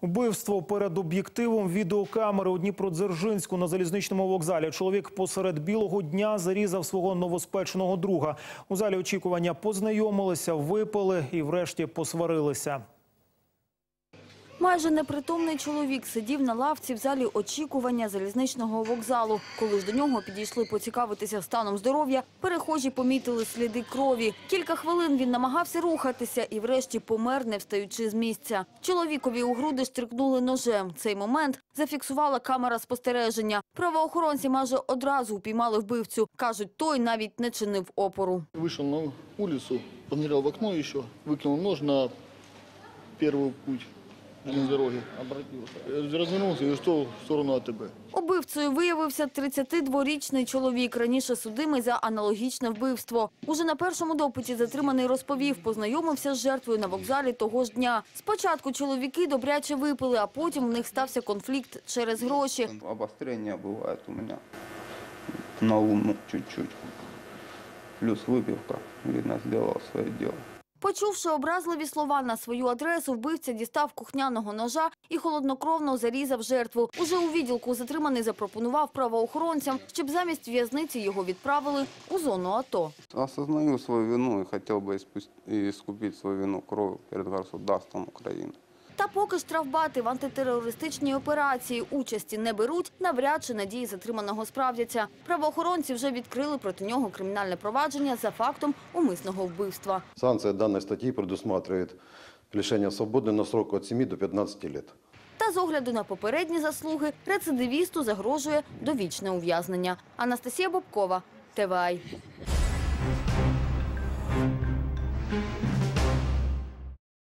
Вбивство перед об'єктивом відеокамери у Дніпродзержинську на залізничному вокзалі. Чоловік посеред білого дня зарізав свого новоспеченого друга. У залі очікування познайомилися, випили і врешті посварилися. Майже непритомний чоловік сидів на лавці в залі очікування залізничного вокзалу. Коли ж до нього підійшли поцікавитися станом здоров'я, перехожі помітили сліди крові. Кілька хвилин він намагався рухатися і врешті помер, не встаючи з місця. Чоловікові у груди штрикнули ножем. Цей момент зафіксувала камера спостереження. Правоохоронці майже одразу упіймали вбивцю. Кажуть, той навіть не чинив опору. Вийшов на вулицю, посмотрел в окно ще, викинув нож на перший путь. На дорогі. Розвернувся і пішов в сторону АТБ. Убивцею виявився 32-річний чоловік, раніше судимий за аналогічне вбивство. Уже на першому допиті затриманий розповів, познайомився з жертвою на вокзалі того ж дня. Спочатку чоловіки добряче випили, а потім в них стався конфлікт через гроші. Обострення буває у мене на луну чуть-чуть. Плюс випивка, видно, зробила своє діло. Почувши образливі слова на свою адресу, вбивця дістав кухняного ножа і холоднокровно зарізав жертву. Уже у відділку затриманий запропонував правоохоронцям, щоб замість в'язниці його відправили у зону АТО. Осознаю свою вину і хотів би іскупити свою вину кров'ю перед государством України. Та поки штрафбати в антитерористичній операції участі не беруть, навряд чи надії затриманого справдяться. Правоохоронці вже відкрили проти нього кримінальне провадження за фактом умисного вбивства. Санкция данной статьи предусматривает лишение свободы на срок от 7 до 15 лет. Та з огляду на попередні заслуги рецидивісту загрожує довічне ув'язнення. Анастасія Бобкова, ТВА.